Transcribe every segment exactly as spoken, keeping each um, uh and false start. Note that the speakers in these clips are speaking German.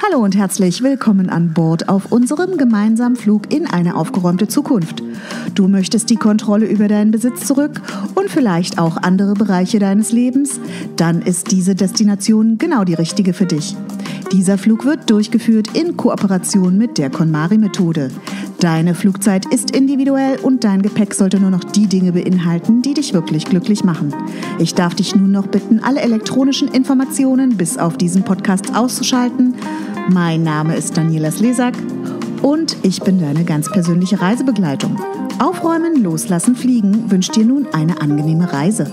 Hallo und herzlich willkommen an Bord auf unserem gemeinsamen Flug in eine aufgeräumte Zukunft. Du möchtest die Kontrolle über deinen Besitz zurück und vielleicht auch andere Bereiche deines Lebens? Dann ist diese Destination genau die richtige für dich. Dieser Flug wird durchgeführt in Kooperation mit der KonMari-Methode. Deine Flugzeit ist individuell und dein Gepäck sollte nur noch die Dinge beinhalten, die dich wirklich glücklich machen. Ich darf dich nun noch bitten, alle elektronischen Informationen bis auf diesen Podcast auszuschalten. Mein Name ist Daniela Slesak und ich bin deine ganz persönliche Reisebegleitung. Aufräumen, loslassen, fliegen wünscht dir nun eine angenehme Reise.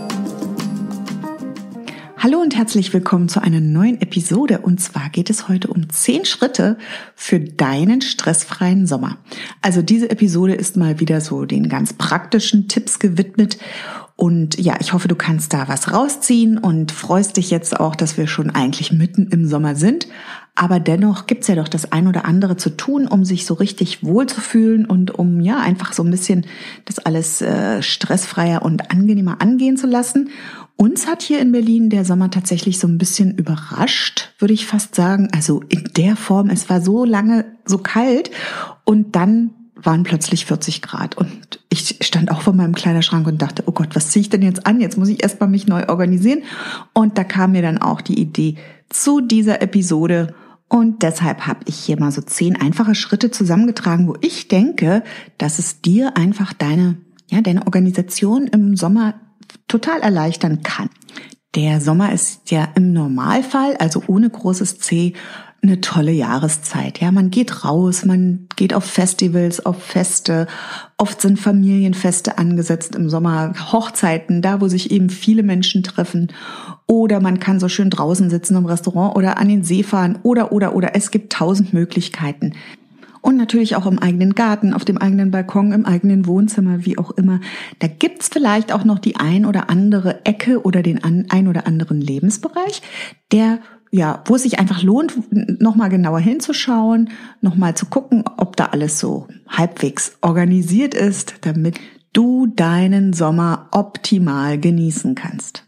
Hallo und herzlich willkommen zu einer neuen Episode, und zwar geht es heute um zehn Schritte für deinen stressfreien Sommer. Also diese Episode ist mal wieder so den ganz praktischen Tipps gewidmet und ja, ich hoffe, du kannst da was rausziehen und freust dich jetzt auch, dass wir schon eigentlich mitten im Sommer sind. Aber dennoch gibt's ja doch das ein oder andere zu tun, um sich so richtig wohlzufühlen und um ja einfach so ein bisschen das alles äh, stressfreier und angenehmer angehen zu lassen. Uns hat hier in Berlin der Sommer tatsächlich so ein bisschen überrascht, würde ich fast sagen. Also in der Form, es war so lange so kalt und dann waren plötzlich vierzig Grad. Und ich stand auch vor meinem Kleiderschrank und dachte, oh Gott, was ziehe ich denn jetzt an? Jetzt muss ich erstmal mich neu organisieren. Und da kam mir dann auch die Idee zu dieser Episode. Und deshalb habe ich hier mal so zehn einfache Schritte zusammengetragen, wo ich denke, dass es dir einfach deine, ja, deine Organisation im Sommer total erleichtern kann. Der Sommer ist ja im Normalfall, also ohne großes C, eine tolle Jahreszeit. Ja, man geht raus, man geht auf Festivals, auf Feste. Oft sind Familienfeste angesetzt im Sommer, Hochzeiten, da wo sich eben viele Menschen treffen. Oder man kann so schön draußen sitzen im Restaurant oder an den See fahren oder, oder, oder. Es gibt tausend Möglichkeiten. Und natürlich auch im eigenen Garten, auf dem eigenen Balkon, im eigenen Wohnzimmer, wie auch immer. Da gibt's vielleicht auch noch die ein oder andere Ecke oder den ein oder anderen Lebensbereich, der, ja, wo es sich einfach lohnt, nochmal genauer hinzuschauen, nochmal zu gucken, ob da alles so halbwegs organisiert ist, damit du deinen Sommer optimal genießen kannst.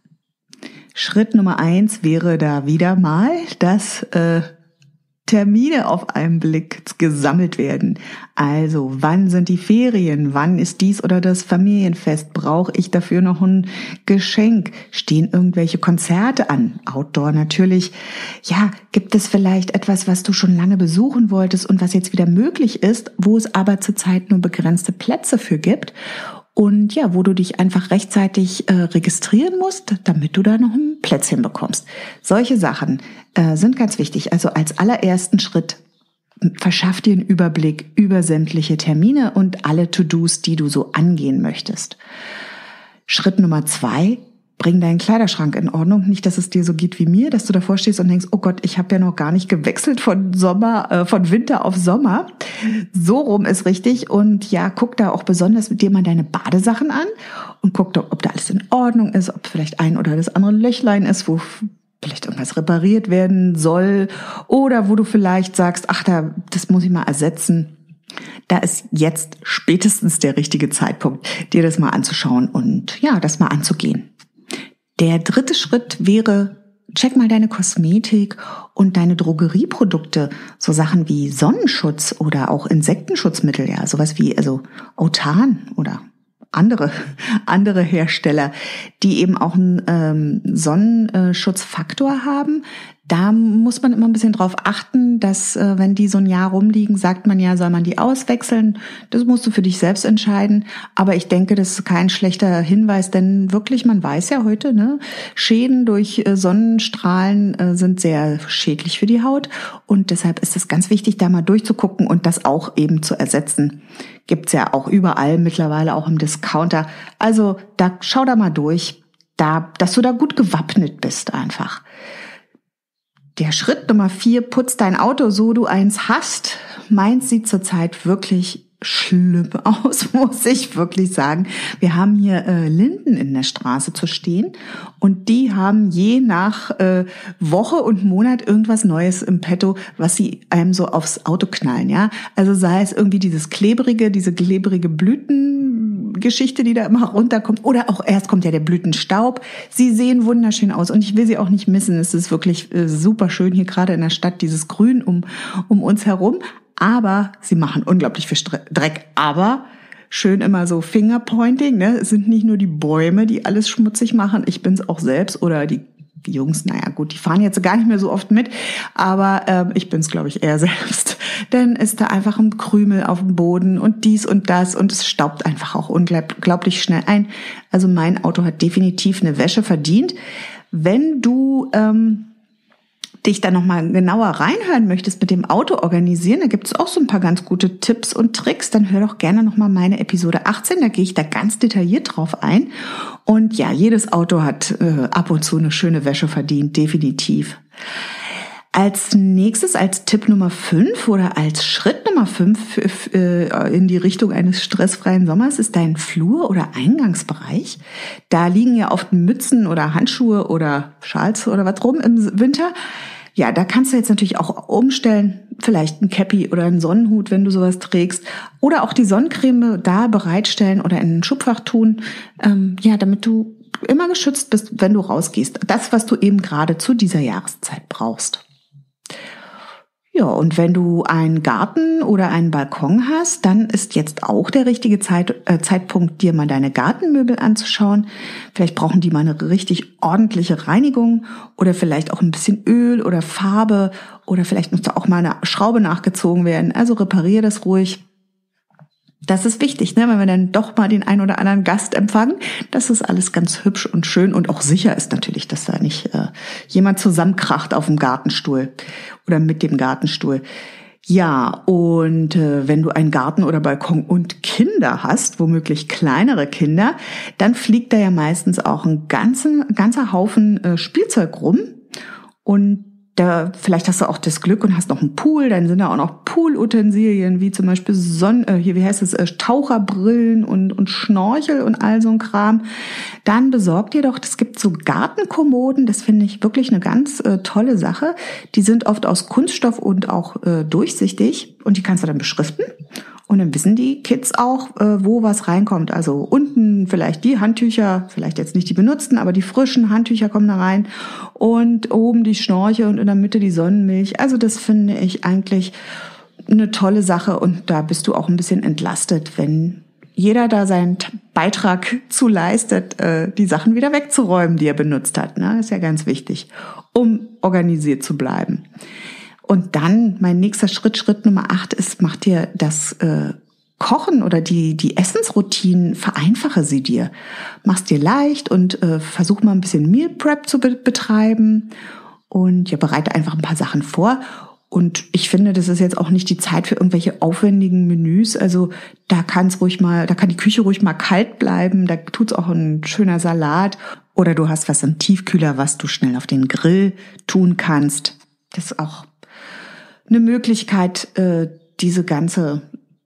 Schritt Nummer eins wäre da wieder mal, dass äh, Termine auf einen Blick gesammelt werden. Also, wann sind die Ferien? Wann ist dies oder das Familienfest? Brauche ich dafür noch ein Geschenk? Stehen irgendwelche Konzerte an? Outdoor natürlich. Ja, gibt es vielleicht etwas, was du schon lange besuchen wolltest und was jetzt wieder möglich ist, wo es aber zurzeit nur begrenzte Plätze für gibt? Und ja, wo du dich einfach rechtzeitig äh, registrieren musst, damit du da noch ein Plätzchen bekommst. Solche Sachen äh, sind ganz wichtig. Also als allerersten Schritt verschaff dir einen Überblick über sämtliche Termine und alle To-Dos, die du so angehen möchtest. Schritt Nummer zwei: Bring deinen Kleiderschrank in Ordnung. Nicht, dass es dir so geht wie mir, dass du davor stehst und denkst, oh Gott, ich habe ja noch gar nicht gewechselt von Sommer, äh, von Winter auf Sommer. So rum ist richtig. Und ja, guck da auch besonders mit dir mal deine Badesachen an und guck doch, ob da alles in Ordnung ist, ob vielleicht ein oder das andere Löchlein ist, wo vielleicht irgendwas repariert werden soll oder wo du vielleicht sagst, ach, da, das muss ich mal ersetzen. Da ist jetzt spätestens der richtige Zeitpunkt, dir das mal anzuschauen und ja, das mal anzugehen. Der dritte Schritt wäre, check mal deine Kosmetik und deine Drogerieprodukte, so Sachen wie Sonnenschutz oder auch Insektenschutzmittel, ja, sowas wie also Autan oder andere andere Hersteller, die eben auch einen ähm, Sonnenschutzfaktor haben. Da muss man immer ein bisschen drauf achten, dass äh, wenn die so ein Jahr rumliegen, sagt man ja, soll man die auswechseln. Das musst du für dich selbst entscheiden. Aber ich denke, das ist kein schlechter Hinweis, denn wirklich, man weiß ja heute, ne, Schäden durch äh, Sonnenstrahlen äh, sind sehr schädlich für die Haut. Und deshalb ist es ganz wichtig, da mal durchzugucken und das auch eben zu ersetzen. Gibt's ja auch überall mittlerweile, auch im Discounter. Also da schau da mal durch, da, dass du da gut gewappnet bist einfach. Der Schritt Nummer vier: Putz dein Auto, so du eins hast. Meins sieht zurzeit wirklich schlimm aus, muss ich wirklich sagen. Wir haben hier äh, Linden in der Straße zu stehen und die haben je nach äh, Woche und Monat irgendwas Neues im Petto, was sie einem so aufs Auto knallen, ja. Also sei es irgendwie dieses klebrige, diese klebrige Blüten, Geschichte, die da immer runterkommt. Oder auch erst kommt ja der Blütenstaub. Sie sehen wunderschön aus und ich will sie auch nicht missen. Es ist wirklich äh, super schön hier gerade in der Stadt, dieses Grün um, um uns herum. Aber sie machen unglaublich viel Dreck. Aber schön immer so Fingerpointing, ne? Es sind nicht nur die Bäume, die alles schmutzig machen. Ich bin's auch selbst oder die Die Jungs, naja gut, die fahren jetzt gar nicht mehr so oft mit, aber ähm, ich bin's, glaube ich, eher selbst. Denn ist da einfach ein Krümel auf dem Boden und dies und das und es staubt einfach auch unglaublich schnell ein. Also mein Auto hat definitiv eine Wäsche verdient. Wenn du ähm, dich da nochmal genauer reinhören möchtest mit dem Auto organisieren, da gibt es auch so ein paar ganz gute Tipps und Tricks, dann hör doch gerne nochmal meine Episode achtzehn, da gehe ich da ganz detailliert drauf ein. Und ja, jedes Auto hat äh, ab und zu eine schöne Wäsche verdient, definitiv. Als nächstes, als Tipp Nummer fünf oder als Schritt Nummer fünf äh, in die Richtung eines stressfreien Sommers ist dein Flur- oder Eingangsbereich. Da liegen ja oft Mützen oder Handschuhe oder Schals oder was rum im Winter. Ja, da kannst du jetzt natürlich auch umstellen, vielleicht ein Cappy oder einen Sonnenhut, wenn du sowas trägst, oder auch die Sonnencreme da bereitstellen oder in ein Schubfach tun, ähm, ja, damit du immer geschützt bist, wenn du rausgehst. Das, was du eben gerade zu dieser Jahreszeit brauchst. Ja, und wenn du einen Garten oder einen Balkon hast, dann ist jetzt auch der richtige Zeit, äh, Zeitpunkt, dir mal deine Gartenmöbel anzuschauen. Vielleicht brauchen die mal eine richtig ordentliche Reinigung oder vielleicht auch ein bisschen Öl oder Farbe oder vielleicht muss da auch mal eine Schraube nachgezogen werden. Also reparier das ruhig. Das ist wichtig, ne? Wenn wir dann doch mal den ein oder anderen Gast empfangen, dass das alles ganz hübsch und schön und auch sicher ist natürlich, dass da nicht äh, jemand zusammenkracht auf dem Gartenstuhl oder mit dem Gartenstuhl. Ja, und äh, wenn du einen Garten oder Balkon und Kinder hast, womöglich kleinere Kinder, dann fliegt da ja meistens auch ein ganzen, ganzer Haufen äh, Spielzeug rum und da, vielleicht hast du auch das Glück und hast noch einen Pool, dann sind da auch noch Poolutensilien, wie zum Beispiel Sonnen, äh, hier, wie heißt es, äh, Taucherbrillen und, und Schnorchel und all so ein Kram. Dann besorgt dir doch, es gibt so Gartenkommoden, das finde ich wirklich eine ganz äh, tolle Sache. Die sind oft aus Kunststoff und auch äh, durchsichtig und die kannst du dann beschriften. Und dann wissen die Kids auch, äh, wo was reinkommt. Also unten vielleicht die Handtücher, vielleicht jetzt nicht die benutzten, aber die frischen Handtücher kommen da rein. Und oben die Schnorchel und in der Mitte die Sonnenmilch. Also das finde ich eigentlich eine tolle Sache. Und da bist du auch ein bisschen entlastet, wenn jeder da seinen Beitrag zu leistet, äh, die Sachen wieder wegzuräumen, die er benutzt hat. Ne? Das ist ja ganz wichtig, um organisiert zu bleiben. Und dann, mein nächster Schritt, Schritt Nummer acht ist, mach dir das äh, Kochen oder die die Essensroutinen, vereinfache sie dir. Mach's dir leicht und äh, versuch mal ein bisschen Meal Prep zu be- betreiben und ja, bereite einfach ein paar Sachen vor. Und ich finde, das ist jetzt auch nicht die Zeit für irgendwelche aufwendigen Menüs. Also da kann's ruhig mal, da kann die Küche ruhig mal kalt bleiben. Da tut's auch ein schöner Salat. Oder du hast was im Tiefkühler, was du schnell auf den Grill tun kannst. Das ist auch eine Möglichkeit, diese ganze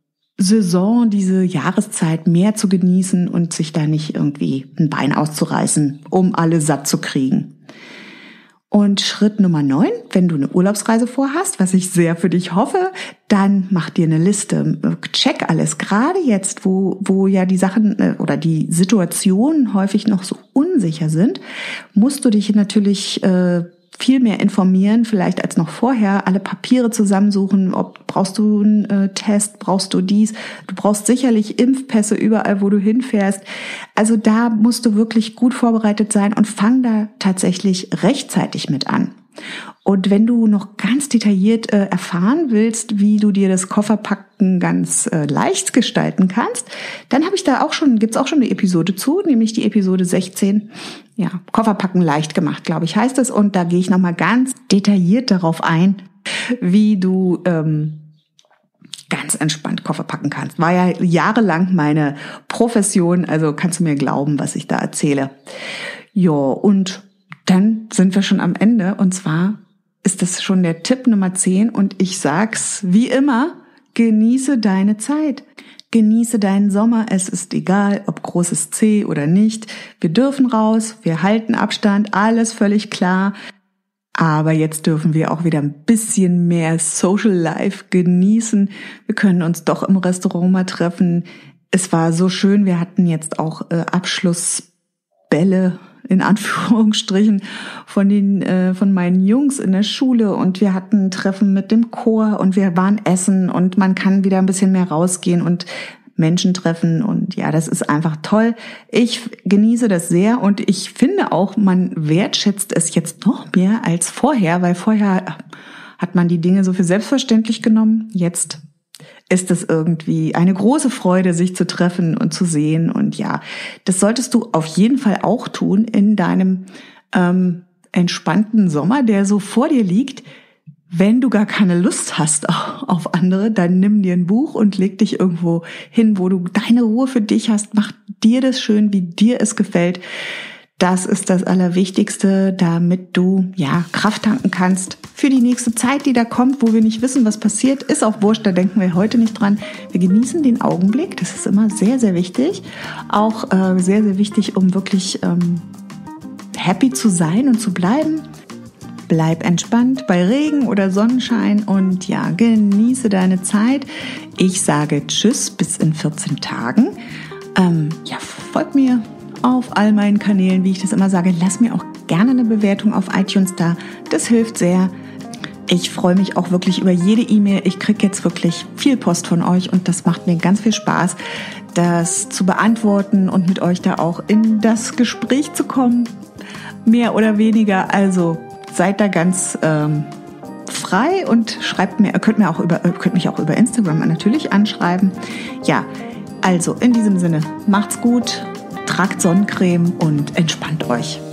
Saison, diese Jahreszeit mehr zu genießen und sich da nicht irgendwie ein Bein auszureißen, um alle satt zu kriegen. Und Schritt Nummer neun, wenn du eine Urlaubsreise vorhast, was ich sehr für dich hoffe, dann mach dir eine Liste. Check alles. Gerade jetzt, wo, wo ja die Sachen oder die Situationen häufig noch so unsicher sind, musst du dich natürlich äh, viel mehr informieren, vielleicht als noch vorher, alle Papiere zusammensuchen, ob brauchst du einen äh, Test, brauchst du dies, du brauchst sicherlich Impfpässe überall, wo du hinfährst. Also da musst du wirklich gut vorbereitet sein und fang da tatsächlich rechtzeitig mit an. Und wenn du noch ganz detailliert äh, erfahren willst, wie du dir das Kofferpacken ganz äh, leicht gestalten kannst, dann habe ich da auch schon, gibt's auch schon eine Episode zu, nämlich die Episode sechzehn. Ja, Kofferpacken leicht gemacht, glaube ich, heißt es. Und da gehe ich nochmal ganz detailliert darauf ein, wie du ähm, ganz entspannt Koffer packen kannst. War ja jahrelang meine Profession, also kannst du mir glauben, was ich da erzähle. Ja, und dann sind wir schon am Ende und zwar ist das schon der Tipp Nummer zehn und ich sag's wie immer, genieße deine Zeit. Genieße deinen Sommer, es ist egal, ob großes C oder nicht. Wir dürfen raus, wir halten Abstand, alles völlig klar. Aber jetzt dürfen wir auch wieder ein bisschen mehr Social Life genießen. Wir können uns doch im Restaurant mal treffen. es war so schön. Wir hatten jetzt auch äh, Abschlussbälle in Anführungsstrichen von den äh, von meinen Jungs in der Schule und wir hatten ein Treffen mit dem Chor und wir waren essen und man kann wieder ein bisschen mehr rausgehen und Menschen treffen und ja, das ist einfach toll. Ich genieße das sehr und ich finde auch, man wertschätzt es jetzt noch mehr als vorher, weil vorher hat man die Dinge so für selbstverständlich genommen. Jetzt ist es irgendwie eine große Freude, sich zu treffen und zu sehen. Und ja, das solltest du auf jeden Fall auch tun in deinem ähm, entspannten Sommer, der so vor dir liegt. Wenn du gar keine Lust hast auf andere, dann nimm dir ein Buch und leg dich irgendwo hin, wo du deine Ruhe für dich hast. Mach dir das schön, wie dir es gefällt. Das ist das Allerwichtigste, damit du ja Kraft tanken kannst für die nächste Zeit, die da kommt, wo wir nicht wissen, was passiert. Ist auch wurscht, da denken wir heute nicht dran. Wir genießen den Augenblick, das ist immer sehr, sehr wichtig. Auch äh, sehr, sehr wichtig, um wirklich ähm, happy zu sein und zu bleiben. Bleib entspannt bei Regen oder Sonnenschein und ja, genieße deine Zeit. Ich sage Tschüss bis in vierzehn Tagen. Ähm, ja, folgt mir auf all meinen Kanälen, wie ich das immer sage. Lass mir auch gerne eine Bewertung auf iTunes da. Das hilft sehr. Ich freue mich auch wirklich über jede E-Mail. Ich kriege jetzt wirklich viel Post von euch und das macht mir ganz viel Spaß, das zu beantworten und mit euch da auch in das Gespräch zu kommen. Mehr oder weniger. Also seid da ganz ähm, frei und schreibt mir, könnt mir auch über, könnt mich auch über Instagram natürlich anschreiben. Ja, also in diesem Sinne, macht's gut. Tragt Sonnencreme und entspannt euch.